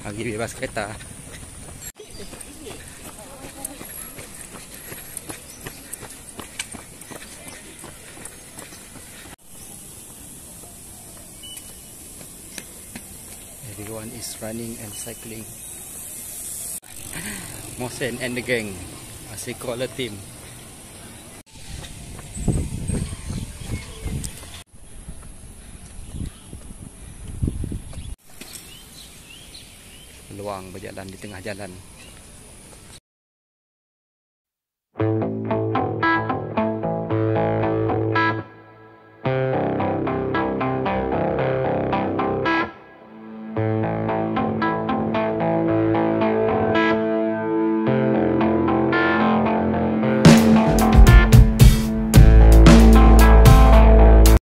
Hari bebas kereta. Everyone is running and cycling. Mohsen and the gang, masih crawler team. Peluang berjalan di tengah jalan.